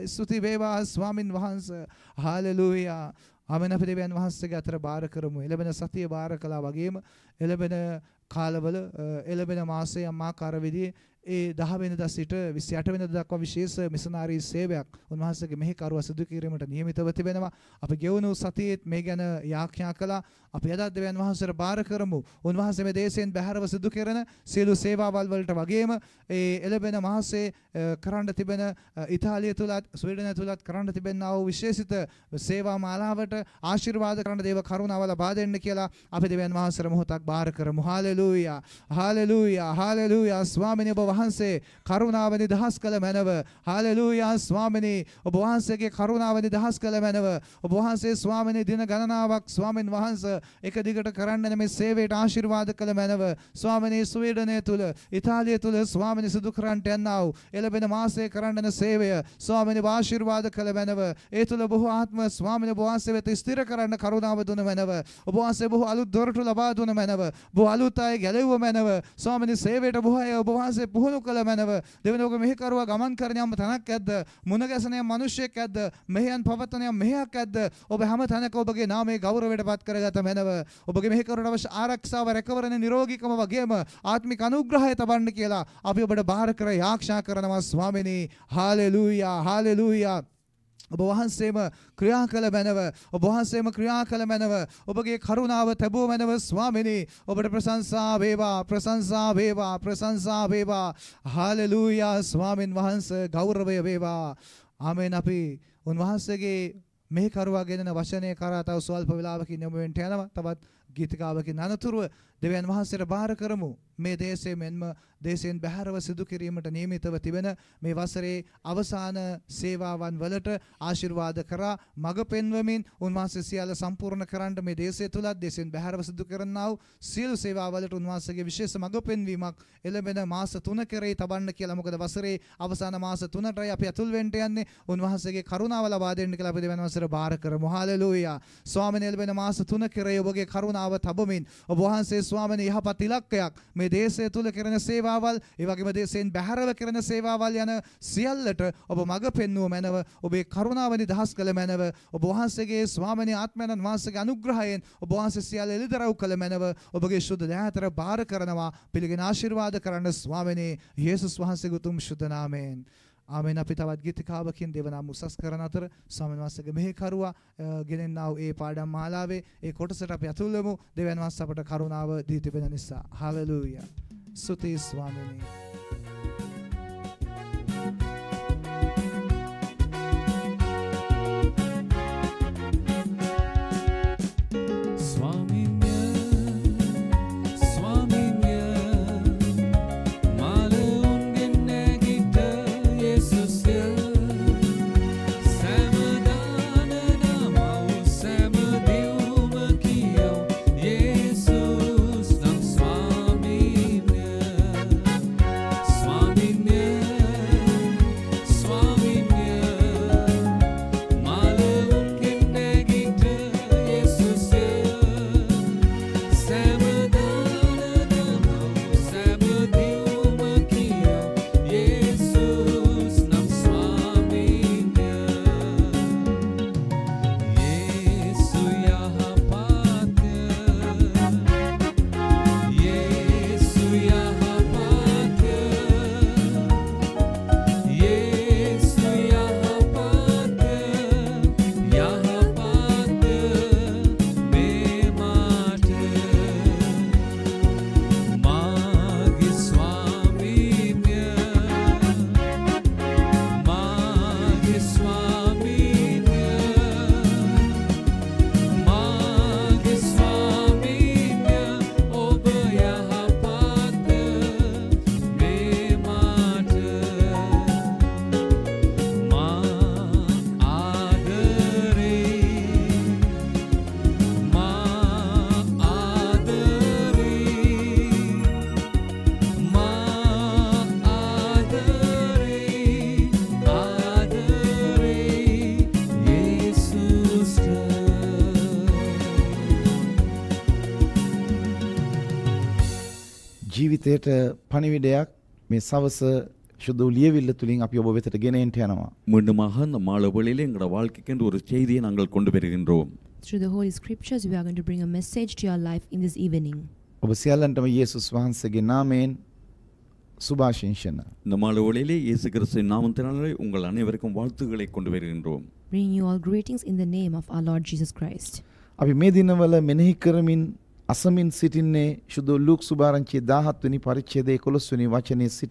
වේවා ස්වාමින් වහන්සේ හලෙලූයා ආමෙන් අපි දෙවියන් වහන්සේගේ අතර බාර කරමු. එළබෙන සතිය බාර කළා වගේම එළබෙන කාලවල එළබෙන මාසයේ අමාකාර විදිහේ ඒ 10 වෙනිදා සිට 28 වෙනිදා දක්වා විශේෂ මිෂනාරී සේවයක් උන්වහන්සේගේ මෙහි කරුවා සිදු කිරීමට නියමිතව තිබෙනවා. අපි ගෙවුණු සතියේත් මේ ගැන යාඥා කළා. අපි අද දෙවියන් වහන්සේට බාර කරමු. උන්වහන්සේ මේ දේශයෙන් බැහැරව සිදු කරන සියලු සේවාවල් වලට වගේම ඒ එළබෙන මාසයේ කරන්න තිබෙන ඉතාලිය තුලත් ස්වීඩනය තුලත් කරන්න තිබෙනා වූ විශේෂිත සේවා මාලාවට ආශිර්වාද කරන දේව කරුණාව ලබා දෙන්න කියලා අපි දෙවියන් වහන්සේට මොහොතක් බාර කරමු. හාලෙලූයා හාලෙලූයා හාලෙලූයා ස්වාමීනි ඔබ වහන්සේ කරුණාව නිදහස් කළ මැනව. හාලෙලූයා ස්වාමීනි ඔබ වහන්සේගේ කරුණාව නිදහස් කළ මැනව. ඔබ වහන්සේ ස්වාමීනි දින ගණනාවක් ස්වාමින් වහන්සේ එක දිගට කරන්න මේ සේවයට ආශිර්වාද කළ මැනව. ස්වාමීනි ස්වීඩනය තුල ඉතාලිය තුල ස්වාමීනි සිදු කරන්නට යනා වූ එළබෙන මාසයේ කරන්න සේවය ස්වාමීනි ආශිර්වාද කළ මැනව. ඒ තුල බොහෝ ආත්ම ස්වාමීනි ඔබ වහන්සේ වෙත ස්ථිර කරන්න කරුණාව දුන මැනව. ඔබ වහන්සේ බොහෝ අලුත් දොරටු ලබා දුන මැනව. බොහෝ අලුත් අය ගැලෙව්ව මැනව. ස්වාමීනි සේවයට බොහෝ අය ඔබ වහන්සේ පුහුණු කළ මැනව. දෙවෙනි ඔබ මෙහි කරුවා ගමන් කරන යම් තැනක් ඇද්ද? මුණ ගැසෙන යම් මිනිසෙක් ඇද්ද? මෙහෙයන් පවත්වන යම් මෙහෙයක් ඇද්ද? ඔබ හැම තැනක ඔබගේ නාමයේ ගෞරවයට පත් කරගත මැනව. ඔබගේ මෙහි කරුවට අවශ්‍ය ආරක්ෂාව රැකවරණ නිරෝගීකම වගේම ආත්මික අනුග්‍රහය තබන්න කියලා අපි ඔබට බාර කර යාඥා කරනවා ස්වාමීනි. හාලෙලූයා හාලෙලූයා ඔබ වහන්සේම ක්‍රියා කළ මැනව. ඔබ වහන්සේම ක්‍රියා කළ මැනව. ඔබගේ කරුණාව තැබුව මැනව ස්වාමීනි. ඔබට ප්‍රශංසා වේවා ප්‍රශංසා වේවා ප්‍රශංසා වේවා. හාලෙලූයා ස්වාමින් වහන්සේ ගෞරවය වේවා. ආමෙන්. අපි උන්වහන්සේගේ මෙහි කරුවා ගෙනෙන වචනය කරා තව ස්වල්ප වේලාවකින් යමු වෙන්න යනවා. තවත් ගීතිකාවකින් අනතුරුව දෙවියන් වහන්සේට බාර කරමු. මේ දේශයේ මෙන්ම දේශයෙන් බැහැරව සිදු කිරීමට නියමිතව තිබෙන මේ වසරේ අවසාන සේවාවන් වලට ආශිර්වාද කරා මඟ පෙන්වමින් උන්වහන්සේ සියල්ල සම්පූර්ණ කරන්න මේ දේශය තුලත් දේශයෙන් බැහැරව සිදු කරන්නා වූ සියලු සේවාවලට උන්වහන්සේගේ විශේෂ මඟ පෙන්වීමක් එළඹෙන මාස 3 කරේ තබන්න කියලා. මොකද වසරේ අවසාන මාස 3ටයි අපි අතුල් වෙන්න යන්නේ. උන්වහන්සේගේ කරුණාව ලබා දෙන්න කියලා අපි දෙවියන් වහන්සේට බාර කරමු. හාලෙලූයා. ස්වාමීන් එළඹෙන මාස 3 කරේ ඔබගේ කරුණාව තබමින් ඔබ වහන්සේ ස්වාමීන් යහපත් ඉලක්කයක් මේ දේශය තුල කරන සේවාවල් ඒ වගේම දේශයෙන් බැහැරව කරන සේවාවල් යන සියල්ලට ඔබ මඟ පෙන්වුව මැනව. ඔබේ කරුණාව නිදහස් කළ මැනව. ඔබ වහන්සේගේ ස්වාමීන් ආත්මයන් වහන්සේගේ අනුග්‍රහයෙන් ඔබ වහන්සේ සියල්ල එළිදරව් කළ මැනව. ඔබගේ ශුද්ධ දයාතර බාර කරනවා. පිළිගෙන ආශිර්වාද කරන්න ස්වාමීනි යේසුස් වහන්සේගේ උතුම් ශුද්ධ නාමයෙන්. ආමෙන්. අපි තවත් ගීතිකාවකින් දෙවනාම උසස් කරන අතර ස්වාමීන් වහන්සේගේ මෙහි කරුවා ගෙනෙන්නා වූ ඒ පාඩම් මාලාවේ ඒ කොටසට අපි අතුල් වෙමු. දෙවියන් වහන්සේ අපට කරුණාව දී තිබෙන නිසා. හාලෙලූයා. ස්තුතියි ස්වාමීනි. ජීවිතයට පණිවිඩයක් මේ සවස සුදු ලියවිල්ල තුලින් අපි ඔබ වෙතට ගෙන එන්න යනවා. மீண்டுமாக அந்த மாலை வேளையிலே எங்களுடைய வாழ்க்கைக்கு ஒரு செய்தியை நாங்கள் கொண்டு வருகின்றோம். Through the Holy Scriptures, we are going to bring a message to your life in this evening. ඔබ සියල්ලන්ටම යේසුස් වහන්සේගේ නාමයෙන් සුභාශිංසන. இந்த மாலை வேளையிலே இயேசு கிறிஸ்துவின் நாமத்தினாலே உங்கள் அனைவருக்கும் வாழ்த்துக்களை கொண்டு வருகின்றோம். Bringing you all greetings in the name of our Lord Jesus Christ. අපි මේ දිනවල මෙනෙහි කරමින් අසමින් සිටින්නේ සුදු ලූක් සුභාරංචියේ 17 වෙනි පරිච්ඡේදයේ 11 වෙනි වචනයේ සිට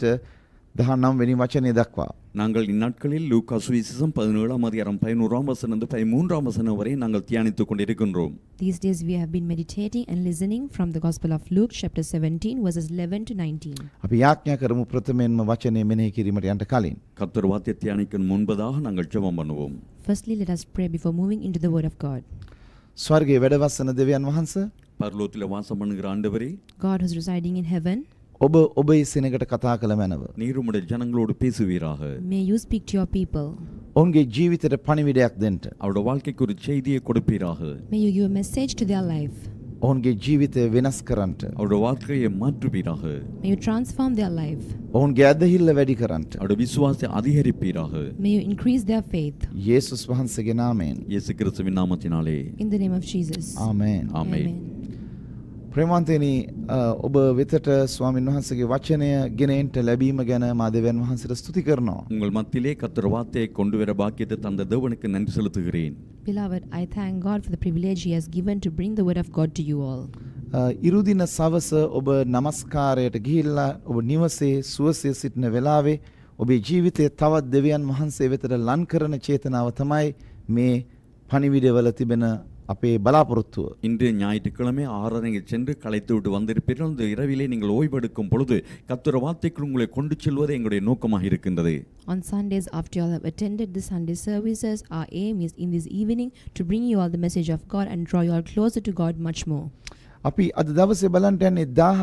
19 වෙනි වචනය දක්වා. நாங்கள் இந்நாட்களில் லூக்கா சுவிசேஷம் 17ஆம் அதிகாரம் 11ஆம் வசனம் முதல் 13ஆம் வசனம் வரை நாங்கள் தியானித்துக் கொண்டிருக்கின்றோம். These days we have been meditating and listening from the Gospel of Luke chapter 17 verses 11 to 19. අපි යාඥා කරමු ප්‍රථමයෙන්ම වචනේ මෙනෙහි කිරීමට යන්න කලින්. கர்த்தர் வார்த்தை தியானிக்கும் முன்பதாக நாங்கள் ஜெபம் பண்ணுவோம். Firstly, let us pray before moving into the word of God. ස්වර්ගයේ වැඩවසන දෙවියන් වහන්සේ பரலோகத்தில் வாசம் பண்ணுகிற ஆண்டவரே, God who is residing in heaven, ඔබ ඔබේ සිනකට කතා කළ මැනව. நீர் உம்முடைய ஜனங்களோடு பேசுவீராக. may you speak to your people. ඔවුන්ගේ ජීවිතයට පණිවිඩයක් දෙන්න. அவருடைய வாழ்க்கைக்கு ஒரு செய்தியை கொடுப்பீராக. May you give a message to their life. ඔවුන්ගේ ජීවිතය වෙනස් කරන්නට. அவருடைய வாழ்க்கையை மாற்றுவீராக. May you transform their life. ඔවුන්ගේ ඇදහිල්ල වැඩි කරන්නට. அவருடைய விசுவாசத்தை அதிகரிப்பீராக. May you increase their faith. යේසුස් වහන්සේගේ නාමයෙන්. இயேசு கிறிஸ்துவின் நாமத்தினாலே. In the name of Jesus. ආමේන්. ஆமென். ප්‍රේමවන්තනි, ඔබ වෙතට ස්වාමීන් වහන්සේගේ වචනය ගෙන එන්න ලැබීම ගැන මා දෙවියන් වහන්සේට ස්තුති කරනවා. உங்கள் மத்தியிலே கர்த்தர் வார்த்தையை கொண்டு வர பாக்கியத்தை தந்த தேவனுக்கு நன்றி செலுத்துகிறேன். Beloved, I thank God for the privilege He has given to bring the word of God to you all. ඉරුදින සවස ඔබ නමස්කාරයට ගිහිල්ලා ඔබ නිවසේ සුවසේ සිටින වෙලාවේ ඔබේ ජීවිතය තවත් දෙවියන් වහන්සේ වෙතට ලං කරන චේතනාව තමයි මේ පණිවිඩවල තිබෙන අපේ බලාපොරොත්තුව. இன்று ஞாயிற்றுக்கிழமை 6:30 சென்று களைத்து விட்டு வந்திருப்பீர்கள். அந்த இரவிலே நீங்கள் ஓய்வெடுக்கும் பொழுது கர்த்தர் வார்த்தைக்குள் உங்களை கொண்டு செல்வதே எங்களுடைய நோக்கமாக இருக்கின்றது. On Sundays, after you all have attended the Sunday services, our aim is in this evening to bring you all the message of God and draw you all closer to God much more. අපි අද දවසේ බලන්න යන්නේ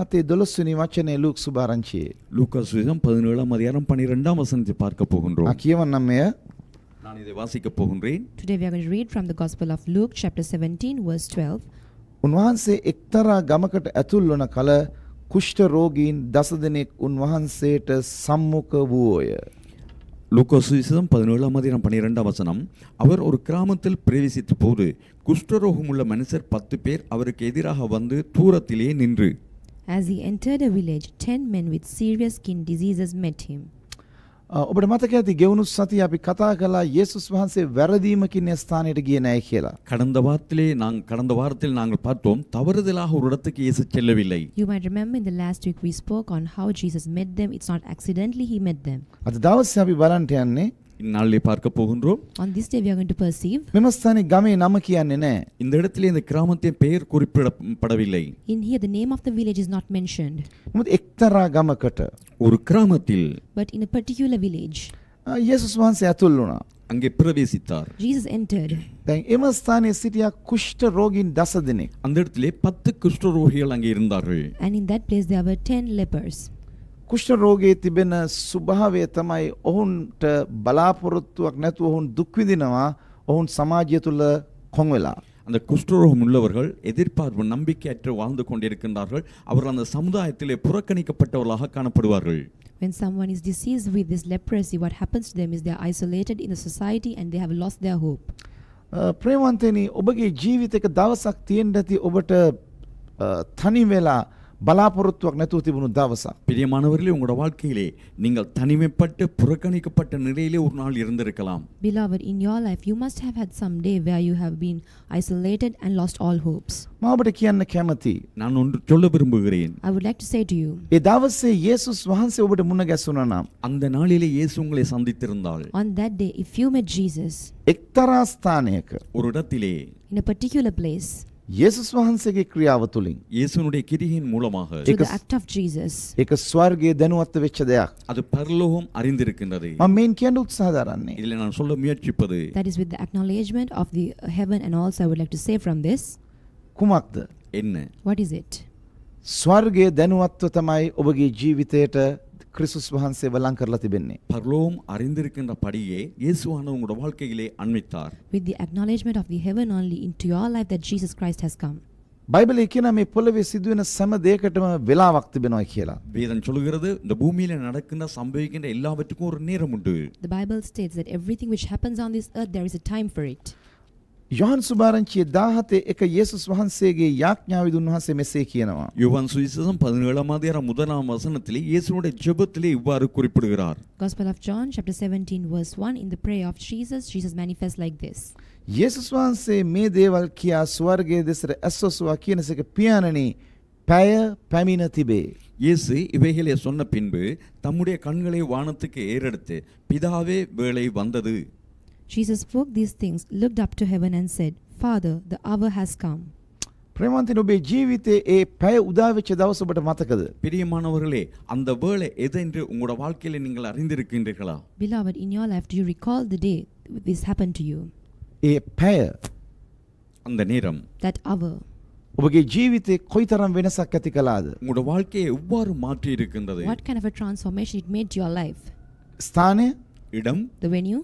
17 වෙනි වචනේ Luke සුභාරංචියේ. லூக்கா சுவிசேஷம் 17ஆம் அதிகாரம் 12ஆம் வசனத்தை பார்க்க போகின்றோம். කියවන්නම් මෙය. நான் இதை வாசிக்க போகின்றேன். Today we are going to read from the Gospel of Luke chapter 17 verse 12. උන්වහන්සේ එක්තරා ගමකට ඇතුල් වන කල කුෂ්ඨ රෝගීන් 10 දෙනෙක් උන්වහන්සේට සම්මුඛ වූෝය. லூக்கா சுவிசேஷம் 17ஆம் அதிகாரம் 12ஆம் வசனம். அவர் ஒரு கிராமத்தில் பிரவேசித்த போது குஷ்டரோகம் உள்ள மனுஷர் 10 பேர் அவருக்கு எதிராக வந்து தூரத்திலே நின்று. As he entered a village, 10 men with serious skin diseases met him. ඔබට මතක ඇති ගෙවුණු සතිය අපි කතා කළා යේසුස් වහන්සේ වැරදීමකින් ඒ ස්ථානයට ගියේ නැහැ කියලා. கடந்த வாரத்தில் நாங்கள் பார்த்தோம் தவறுதலாக ஒரு இடத்துக்கு இயேசு செல்லவில்லை. You might remember in the last week we spoke on how Jesus met them. It's not accidentally he met them. අද දවසේ අපි බලන්න යන්නේ இந்நாளிலே பார்க்க போகின்றோம். On this day we are going to perceive. මෙම ස්ථානේ ගමේ නම කියන්නේ නැහැ. இந்த இடத்திலே இந்த கிராமத்தின் பெயர் குறிப்பிடப்படவில்லை. In here the name of the village is not mentioned. මොකද එක්තරා ගමකට ஒரு கிராமத்தில் But in a particular village, යේසුස් වහන්සේ ඇතුල් වුණා. அங்கே பிரவேசித்தார். Jesus entered. දැන් එම ස්ථානයේ සිටියා කුෂ්ඨ රෝගීන් 10 දෙනෙක්. அந்த இடத்திலே 10 குஷ்டரோகிகள் அங்கே இருந்தார்கள். And in that place there were 10 lepers. කුෂ්ඨ රෝගයේ තිබෙන ස්වභාවය තමයි ඔවුන්ට බලාපොරොත්තුවක් නැතුව ඔවුන් දුක් විඳිනවා. ඔවුන් සමාජය තුළ කොන් වෙලා. அந்த குஷ்டரோகம் உள்ளவர்கள் எதிர்பார்ப்பு நம்பிக்கையற்று வாழ்ந்து கொண்டிருக்கின்றார்கள். அவர்கள் அந்த சமுதாயத்திலே புறக்கணிக்கப்பட்டவர்களாக காணப்படுவார்கள். When someone is diseased with this leprosy, what happens to them is they are isolated in the society and they have lost their hope. ප්‍රේමවන්තනි, ඔබගේ ජීවිතයක දවසක් තියෙන්න ඇති ඔබට තනි වෙලා බලාපොරොත්තුවක් නැතුව තිබුණු දවසක්. பிரியமானவர்களே, உங்களோட வாழ்க்கையிலே நீங்கள் தனிமைப்பட்டு புறக்கணிக்கப்பட்ட நிலையிலே ஒரு நாள் இருந்திருக்கலாம். Beloved, in your life you must have had some day where you have been isolated and lost all hopes. මම ඔබට කියන්න කැමතියි. நான் ஒன்று சொல்ல விரும்புகிறேன். I would like to say to you, ඒ දවසේ යේසුස් වහන්සේ ඔබට මුණ ගැසුණා නම් அந்த நாளிலே இயேசு உங்களை சந்தித்திருந்தால் on that day if you met Jesus එක්තරා ස්ථානයක ஒரு இடத்திலே in a particular place යේසුස් වහන්සේගේ ක්‍රියාව තුලින් இயேசுனுடைய கிரியின் மூலமாக through the act of Jesus, ඒක ස්වර්ගයේ දැනුවත් වෙච්ච දෙයක්. அது பரலோகம் அறிந்திருக்கின்றது. මම මේන් කියන්න උත්සාහ දරන්නේ. இதில் நான் சொல்ல முயற்சிப்பது that is with the acknowledgement of the heaven, and also I would like to say from this, කුමක්ද? என்ன? what is it? ස්වර්ගයේ දැනුවත්ව තමයි ඔබගේ ජීවිතයට ක්‍රිස්තුස් වහන්සේව ලං කරලා තිබෙන්නේ. பரலோகம் அறிந்திருக்கின்ற படியே இயேசுவான உங்களுடைய வாழ்க்கையிலே அன்வித்தார். With the acknowledgement of the heaven only into your life that Jesus Christ has come. බයිබලයේ කියන මේ පොළවේ සිදුවෙන සෑම දෙයකටම වෙලාවක් තිබෙනවා කියලා. வேதம் சொல்கிறது இந்த பூமியில நடக்கின்ற சம்பவிக்கின்ற எல்லாவற்றுக்கும் ஒரு நேரம் உண்டு. The Bible states that everything which happens on this earth, there is a time for it. Yohan සුභාරංචියේ 17 එක යේසුස් වහන්සේගේ යාඥාවෙන් උන්වහන්සේ මෙසේ කියනවා. யோவான் சுவிசேஷம் 17ஆம் அதிகாரம் 1ஆம் வசனத்திலே இயேசுவுடைய ஜெபத்திலே இவ்வாறு குறிப்பிடுகிறார். Gospel of John chapter 17 verse 1, in the prayer of Jesus manifests like this. යේසුස් වහන්සේ මේ දේවල් කියා ස්වර්ගයේ දෙසට ඇස්වසුවා කියනසේක පියාණනි පැය පැමිණ තිබේ. இயேசு இவைகளை சொன்ன பின்பு தம்முடைய கண்களை வானத்துக்கு ஏறெடுத்து பிதாவே வேளை வந்தது. Jesus spoke these things, looked up to heaven and said, Father, the hour has come. ප්‍රේමවන්තනි ඔබේ ජීවිතයේ ඒ පැය උදා වෙච්ච දවස ඔබට මතකද? பிரியமானவர்களே, அந்த வேளை எதென்று உங்களுடைய வாழ்க்கையில நீங்கள் அறிந்திருக்கின்றீர்களா? Beloved, in your life, do you recall the day this happened to you? ඒ පැය அந்த நேரம் That hour. ඔබගේ ජීවිතේ කොයිතරම් වෙනසක් ඇති කළාද? உங்களுடைய வாழ்க்கையை எவ்வாறு மாற்றி இருக்கின்றது? What kind of a transformation it made to your life? ස්ථානය, இடம், The venue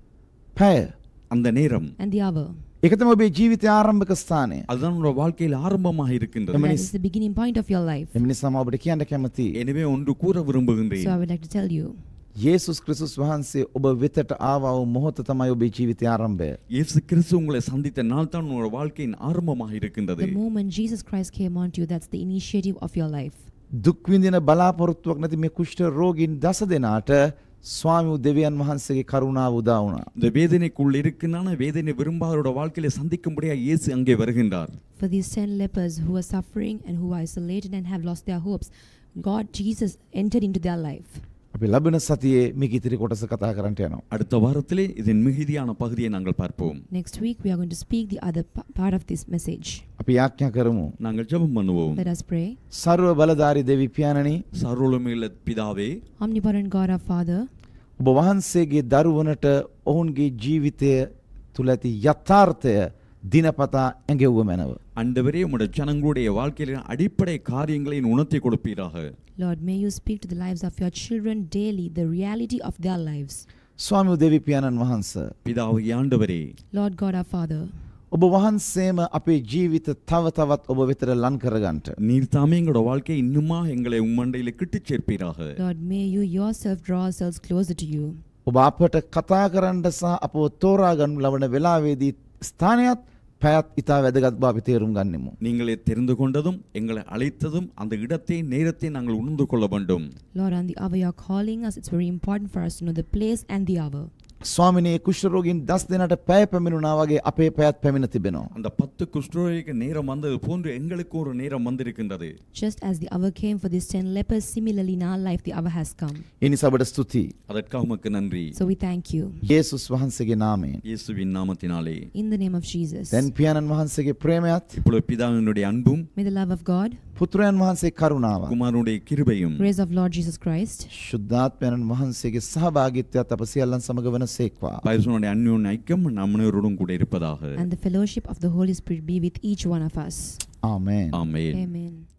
පැය. அந்த நேரம், and the hour. ඒක තමයි ඔබේ ජීවිතයේ ආරම්භක ස්ථානය. அதுதான் உங்களுடைய வாழ்க்கையில் ஆரம்பமாக இருக்கின்றது. That is the beginning point of your life. එම නිසා මම ඔබට කියන්න කැමතියි. எனவே ஒன்று கூற விரும்புகின்றேன். So I would like to tell you, යේසුස් ක්‍රිස්තුස් වහන්සේ ඔබ වෙතට ආවා වූ මොහොත තමයි ඔබේ ජීවිතයේ ආරම්භය. இயேசு கிறிஸ்து உங்களை சந்தித்த நாள் தான் உங்களுடைய வாழ்க்கையின் ஆரம்பமாக இருக்கின்றது. the moment Jesus Christ came onto you, that's the initiative of your life. දුක් විඳින බලාපොරොත්තුවක් නැති මේ කුෂ්ඨ රෝගීන් දස දෙනාට ස්වාමි වූ දෙවියන් වහන්සේගේ කරුණාව උදා වුණා. இந்த வேதனைக்குள் இருக்கின்றான வேதனை விரும்பாதவரோட வாழ்க்கையில சந்திக்கும்படியா இயேசு அங்கே வருகின்றார். For these 10 lepers who are suffering and who are isolated and have lost their hopes, God, Jesus entered into their life. අපි ලබන සතියේ මේක ඉතිරි කොටස කතා කරන්න යනවා. அடுத்த வாரத்திலே இதன் மிகுதியான பகுதியை நாங்கள் பார்ப்போம். Next week we are going to speak the other part of this message. අපි යාඥා කරමු. நாங்கள் ஜெபம் பண்ணுவோம். Let us pray. ਸਰව බලධාරී දෙවි පියාණනි, சர்வவல்லமையுள்ள பிதாவே, Omnipotent God our Father, ඔබ වහන්සේගේ දරුවනට ඔවුන්ගේ ජීවිතය තුල ඇති යථාර්ථය දිනපතා ඇඟෙව්ව මැනව. ஆண்டவரே, உம்முடைய ஜனங்களுடைய வாழ்க்கையில அடிப்படை காரியங்களை உணர்த்தி கொடுப்பீராக. Lord, may you speak to the lives of your children daily, the reality of their lives. ස්වාමි වූ දෙවි පියාණන් වහන්සේ, பிதாவே ஆண்டவரே, Lord God our Father, ඔබ වහන්සේම අපේ ජීවිත තව තවත් ඔබ වෙතට ලං කරගන්නට. நீர் தாமே எங்களோட வாழ்க்கையை இன்னுமா எங்களை உம்மண்டையில கிட்டிச் சேர்ப்பீராக. Lord, may you yourself draw ourselves closer to you. ඔබ අපට කතා කරන්න සහ අපව තෝරා ගන්න ලබන වෙලාවේදී ස්ථානයත් පැයත් ඉතා වැදගත් බව අපි තේරුම් ගන්නෙමු. நீங்களே தெரிந்து கொண்டதும் எங்களை அழைத்ததும் அந்த இடத்தை நேரத்தை நாங்கள் உணர்ந்து கொள்ள வேண்டும். Lord, on the hour you are calling us, it's very important for us to know the place and the hour. ස්වාමිනේ කුෂ්ඨ රෝගීන් 10 දෙනාට පැය පැමිණුණා වගේ අපේ පැයත් පැමිණ තිබෙනවා. அந்த 10 குஷ்டரோகிக்கு நேரம் வந்தது போன்று எங்களுக்கு ஒரு நேரம் வந்திருக்கின்றது. Just as the hour came for these 10 lepers, similarly in our life the hour has come. ඒ නිසා ඔබට ස්තුතියි. அதற்காக உமக்கு நன்றி. So we thank you. යේසුස් වහන්සේගේ නාමයෙන්. இயேசுவின் நாமத்தினாலே. In the name of Jesus. දැන් පියාණන් වහන්සේගේ ප්‍රේමයත්, இப்பொழுது பிதாவினுடைய அன்பும் May the love of God, පුත්‍රයන් වහන්සේ කරුණාවත්, குமாரனுடைய கிருபையும் grace of Lord Jesus Christ, ශුද්ධාත්මයන් වහන්සේගේ සහභාගීත්වයත් අප සියල්ලන් සමග වනසේක්වා. பரிசுத்தனுடைய அந்யோன்ய ஐக்கியம் நம் அனைவரோடும் கூட இருப்பதாக. and the fellowship of the Holy Spirit be with each one of us. ආමේන්. Amen. Amen.